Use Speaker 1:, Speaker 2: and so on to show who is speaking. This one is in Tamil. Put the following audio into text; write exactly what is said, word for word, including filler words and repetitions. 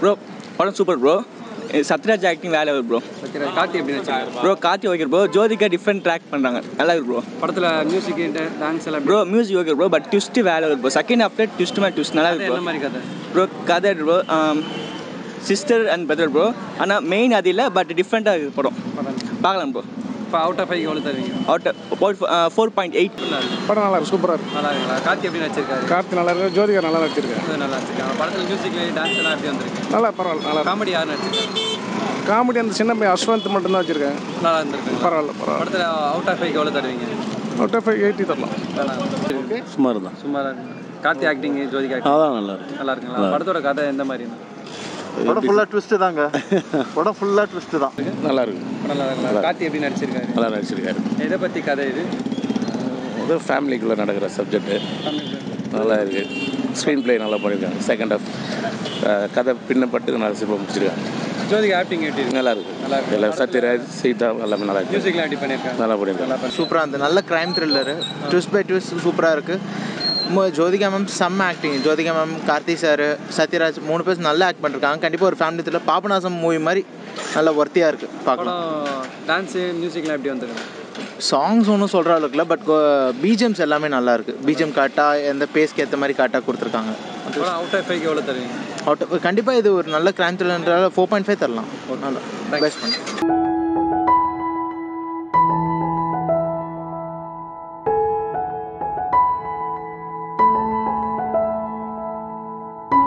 Speaker 1: ப்ரோ படம் சூப்பர் ப்ரோ. சத்யராஜ் ஆக்டிங் வேலை ப்ரோ.
Speaker 2: கார்த்தி எப்படி நடிச்சாங்க
Speaker 1: bro? Karthi okay bro. Jyothika different track பண்ணுறாங்க, நல்லா இருக்கு ப்ரோ.
Speaker 2: படத்தில் மியூசிக் டான்ஸ் எல்லாம்
Speaker 1: bro music okay bro, but twist வேலை ப்ரோ. செகண்ட் ஹாஃப்ல ட்விஸ்ட் மேலே ட்விஸ்ட் நல்லா இருக்கு ப்ரோ.
Speaker 2: என்ன மாதிரி கதை
Speaker 1: ப்ரோ? கதை bro sister and brother bro. ஆனால் மெயின் அது இல்லை, பட் டிஃப்ரெண்ட்டாக இருக்குது படம், பார்க்கலாம் ப்ரோ.
Speaker 2: இப்போ அவுட் ஆஃப் ஃபைவ் எவ்வளோ தருவீங்க?
Speaker 1: Out four point eight.
Speaker 3: படம் நல்லா இருக்கு, சூப்பராக இருக்கு.
Speaker 2: நல்லா இருக்குங்களா? கார்த்தி எப்படி நடிச்சிருக்காரு?
Speaker 3: கார்த்தி நல்லா இருக்கு, ஜோதிகா நல்லா நடிச்சிருக்காரு.
Speaker 2: நல்லா நடிச்சிருக்காங்க. படத்தில் மியூசிக் டான்ஸ் எல்லாம் எப்படி வந்திருக்கு?
Speaker 3: நல்லா பரவாயில்ல, நல்லா
Speaker 2: காமெடி யார் நடிச்சிருக்காங்க?
Speaker 3: காமெடி அந்த சின்ன பையன் அஸ்வந்த் மட்டும்தான் வச்சிருக்காங்க.
Speaker 2: நல்லா இருந்திருக்கு.
Speaker 3: பரவாயில்ல பரவாயில்ல.
Speaker 2: படத்தில் அவுட் ஆஃப் ஃபைவ் எவ்வளோ தருவீங்க?
Speaker 3: அவுட் ஆஃப் ஃபைவ் எயிட்டி தரலாம்.
Speaker 2: ஓகே,
Speaker 4: சுமார் தான்.
Speaker 2: சுமார் இருக்கு. கார்த்தி ஆக்டிங், ஜோதிகா
Speaker 4: அதான் நல்லா இருக்கு.
Speaker 2: நல்லா இருக்குங்களா? படத்தோட கதை எந்த மாதிரி?
Speaker 4: படம் ஃபுல்லாக ட்விஸ்ட்டு தாங்க. படம் ஃபுல்லாக ட்விஸ்ட்டு தான். நல்லா இருக்கு.
Speaker 2: நல்லா இருக்குங்களா? கார்த்தி எப்படி நடிச்சிருக்காரு?
Speaker 4: நல்லா நடிச்சிருக்காரு.
Speaker 2: எதை பற்றி கதை இது?
Speaker 4: இது ஃபேமிலிக்குள்ளே நடக்கிற சப்ஜெக்ட்டு நல்லா இருக்குது. ஸ்க்ரீன் பிளே நல்லா பண்ணியிருக்காங்க. செகண்ட் ஆஃப் கதை பின்னப்பட்டு நல்லா சிறப்பாக முடிச்சிருக்காங்க.
Speaker 2: ஜோதிகா ஆக்டிங் எப்படி இருக்கு?
Speaker 4: நல்லா இருக்குது. நல்லா இருக்கு. எல்லாம் சத்யராஜ், சீதா எல்லாமே நல்லா இருக்கு.
Speaker 2: மியூசிக்லாம் எப்படி பண்ணியிருக்காங்க?
Speaker 4: நல்லா பண்ணியிருக்காங்க.
Speaker 5: சூப்பராக இருந்தது. நல்ல crime thriller, twist by twist சூப்பராக இருக்குது. ஜோதிகா மேம் செம்ம acting. Jyothika ma'am, Karthi sir, Sathyaraj மூணு பேர் நல்லா ஆக்ட் பண்ணிருக்காங்க. கண்டிப்பாக ஒரு ஃபேமிலி த்ரில்லர், பாபநாசம் மூவி மாதிரி நல்ல ஒர்த்தியாக இருக்குது பார்க்கலாம்.
Speaker 2: டான்ஸு மியூசிக்லாம் எப்படி வந்துருக்கு?
Speaker 5: சாங்ஸ் ஒன்றும் சொல்கிற அளவுக்கு இல்லை, பட் பிஜிஎம்ஸ் எல்லாமே நல்லா இருக்குது. பிஜிஎம் காட்டாக எந்த பேஸ்க்கு ஏற்ற மாதிரி காட்டாக கொடுத்துருக்காங்க.
Speaker 2: அவுட் ஆஃப் ஃபைவ் எவ்வளோ தருவீங்க?
Speaker 5: அவுட் கண்டிப்பாக இது ஒரு நல்ல க்ரைம் த்ரில்லர்ன்றால ஃபோர் பாயிண்ட் ஃபைவ் தரலாம். நல்லா பெஸ்ட் பண்ணி